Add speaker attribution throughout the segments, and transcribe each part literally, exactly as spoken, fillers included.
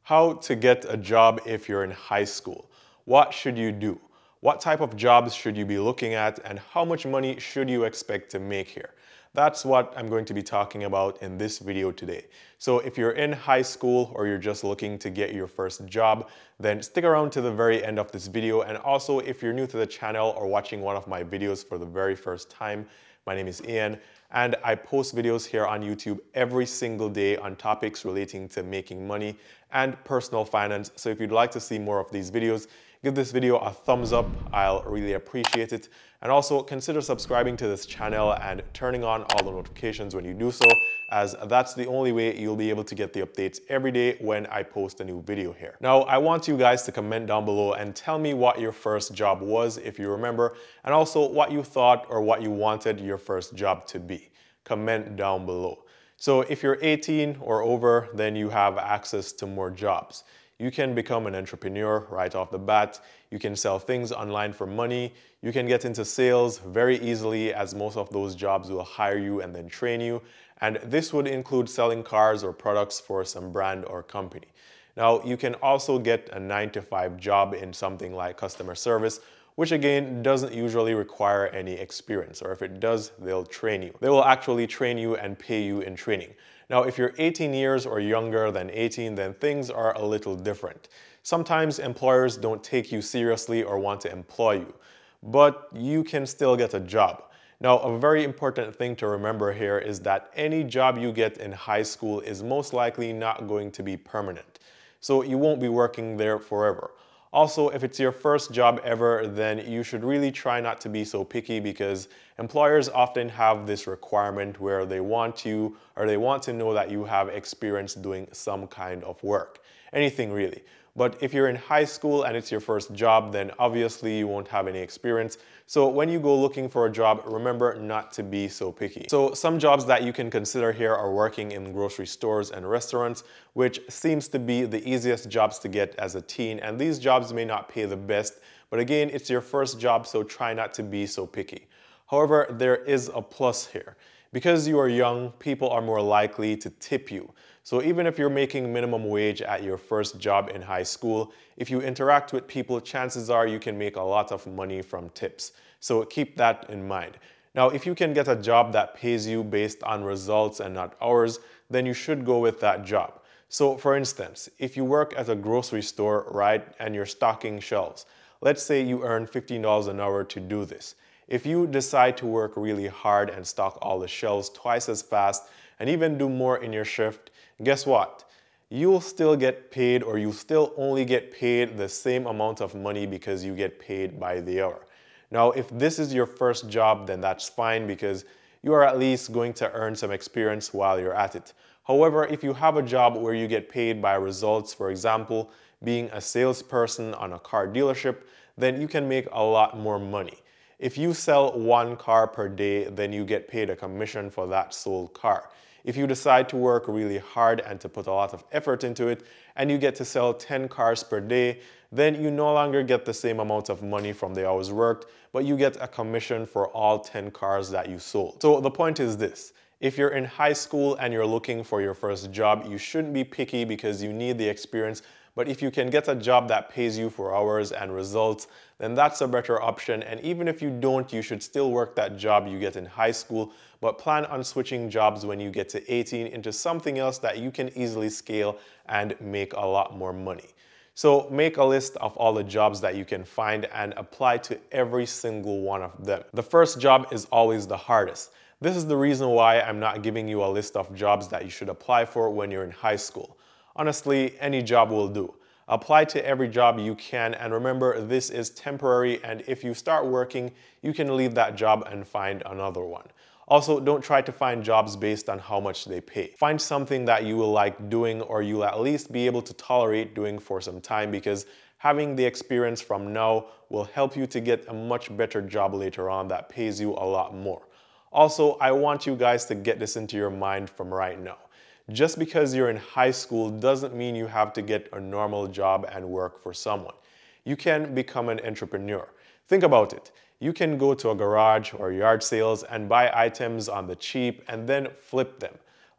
Speaker 1: How to get a job if you're in high school. What should you do? What type of jobs should you be looking at, and how much money should you expect to make here? That's what I'm going to be talking about in this video today. So if you're in high school or you're just looking to get your first job, then stick around to the very end of this video. And also, if you're new to the channel or watching one of my videos for the very first time, my name is Ian, and I post videos here on YouTube every single day on topics relating to making money and personal finance. So if you'd like to see more of these videos, give this video a thumbs up. I'll really appreciate it. And also consider subscribing to this channel and turning on all the notifications when you do so, as that's the only way you'll be able to get the updates every day when I post a new video here. Now, I want you guys to comment down below and tell me what your first job was, if you remember, and also what you thought or what you wanted your first job to be. Comment down below. So if you're eighteen or over, then you have access to more jobs. You can become an entrepreneur right off the bat. You can sell things online for money. You can get into sales very easily, as most of those jobs will hire you and then train you. And this would include selling cars or products for some brand or company. Now, you can also get a nine to five job in something like customer service, which again doesn't usually require any experience, or if it does, they'll train you. They will actually train you and pay you in training. Now, if you're eighteen years or younger than eighteen, then things are a little different. Sometimes employers don't take you seriously or want to employ you, but you can still get a job. Now, a very important thing to remember here is that any job you get in high school is most likely not going to be permanent. So you won't be working there forever. Also, if it's your first job ever, then you should really try not to be so picky, because employers often have this requirement where they want you or they want to know that you have experience doing some kind of work. Anything really. But if you're in high school and it's your first job, then obviously you won't have any experience. So when you go looking for a job, remember not to be so picky. So some jobs that you can consider here are working in grocery stores and restaurants, which seems to be the easiest jobs to get as a teen. And these jobs may not pay the best, but again, it's your first job, so try not to be so picky. However, there is a plus here. Because you are young, people are more likely to tip you. So even if you're making minimum wage at your first job in high school, if you interact with people, chances are you can make a lot of money from tips. So keep that in mind. Now, if you can get a job that pays you based on results and not hours, then you should go with that job. So for instance, if you work at a grocery store, right, and you're stocking shelves, let's say you earn fifteen dollars an hour to do this. If you decide to work really hard and stock all the shelves twice as fast and even do more in your shift, guess what? You'll still get paid, or you still only get paid the same amount of money because you get paid by the hour. Now, if this is your first job, then that's fine, because you are at least going to earn some experience while you're at it. However, if you have a job where you get paid by results, for example, being a salesperson on a car dealership, then you can make a lot more money. If you sell one car per day, then you get paid a commission for that sold car. If you decide to work really hard and to put a lot of effort into it, and you get to sell ten cars per day, then you no longer get the same amount of money from the hours worked, but you get a commission for all ten cars that you sold. So the point is this: if you're in high school and you're looking for your first job, you shouldn't be picky because you need the experience. But if you can get a job that pays you for hours and results, then that's a better option. And even if you don't, you should still work that job you get in high school, but plan on switching jobs when you get to eighteen into something else that you can easily scale and make a lot more money. So make a list of all the jobs that you can find and apply to every single one of them. The first job is always the hardest. This is the reason why I'm not giving you a list of jobs that you should apply for when you're in high school. Honestly, any job will do. Apply to every job you can, and remember, this is temporary, and if you start working, you can leave that job and find another one. Also, don't try to find jobs based on how much they pay. Find something that you will like doing, or you'll at least be able to tolerate doing for some time, because having the experience from now will help you to get a much better job later on that pays you a lot more. Also, I want you guys to get this into your mind from right now. Just because you're in high school doesn't mean you have to get a normal job and work for someone. You can become an entrepreneur. Think about it. You can go to a garage or yard sales and buy items on the cheap and then flip them.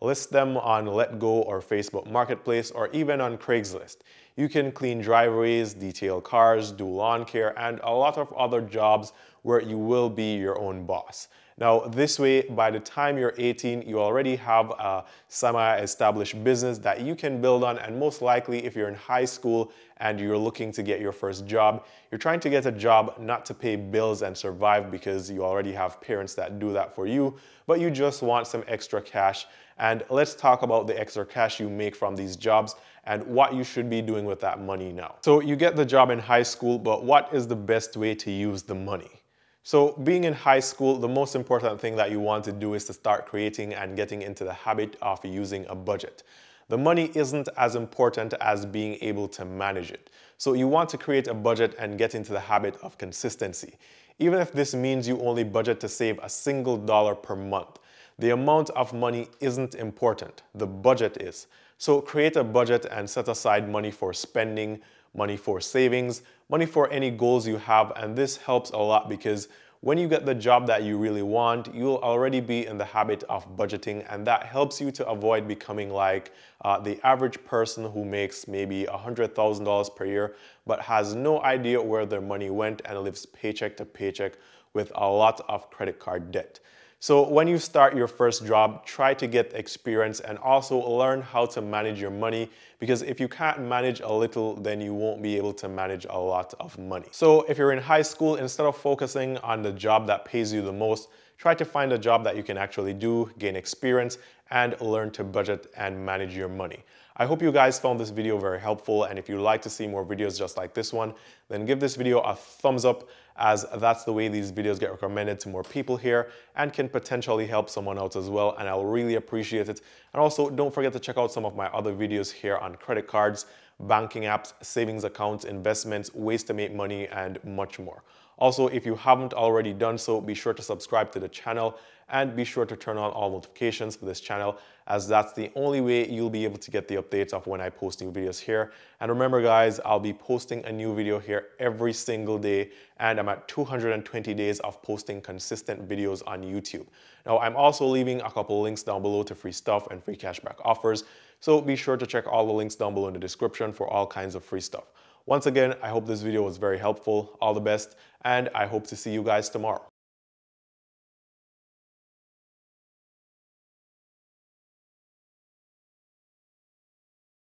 Speaker 1: List them on LetGo or Facebook Marketplace or even on Craigslist. You can clean driveways, detail cars, do lawn care, and a lot of other jobs where you will be your own boss. Now, this way, by the time you're eighteen, you already have a semi-established business that you can build on, and most likely, if you're in high school and you're looking to get your first job, you're trying to get a job not to pay bills and survive because you already have parents that do that for you, but you just want some extra cash. And let's talk about the extra cash you make from these jobs and what you should be doing with that money now. So you get the job in high school, but what is the best way to use the money? So being in high school, the most important thing that you want to do is to start creating and getting into the habit of using a budget. The money isn't as important as being able to manage it. So you want to create a budget and get into the habit of consistency. Even if this means you only budget to save a single dollar per month. The amount of money isn't important, the budget is. So create a budget and set aside money for spending, money for savings, money for any goals you have, and this helps a lot because when you get the job that you really want, you'll already be in the habit of budgeting, and that helps you to avoid becoming like uh, the average person who makes maybe one hundred thousand dollars per year but has no idea where their money went and lives paycheck to paycheck with a lot of credit card debt. So when you start your first job, try to get experience and also learn how to manage your money, because if you can't manage a little, then you won't be able to manage a lot of money. So if you're in high school, instead of focusing on the job that pays you the most, try to find a job that you can actually do, gain experience, and learn to budget and manage your money. I hope you guys found this video very helpful, and if you'd like to see more videos just like this one, then give this video a thumbs up, as that's the way these videos get recommended to more people here and can potentially help someone else as well, and I'll really appreciate it. And also, don't forget to check out some of my other videos here on credit cards, banking apps, savings accounts, investments, ways to make money, and much more. Also, if you haven't already done so, be sure to subscribe to the channel and be sure to turn on all notifications for this channel, as that's the only way you'll be able to get the updates of when I post new videos here. And remember guys, I'll be posting a new video here every single day, and I'm at two hundred twenty days of posting consistent videos on YouTube. Now, I'm also leaving a couple links down below to free stuff and free cashback offers, so be sure to check all the links down below in the description for all kinds of free stuff. Once again, I hope this video was very helpful. All the best, and I hope to see you guys tomorrow.